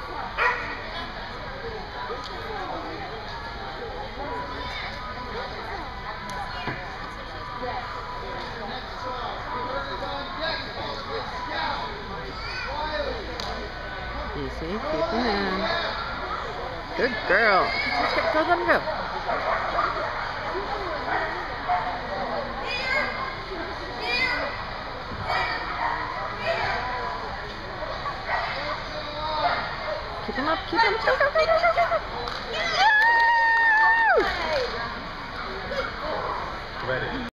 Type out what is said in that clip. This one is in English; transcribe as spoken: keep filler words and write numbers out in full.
Easy, keep him in. Good girl. Go, let him go. Keep him up, keep him up. Go, go, go, go, go, go. Ready.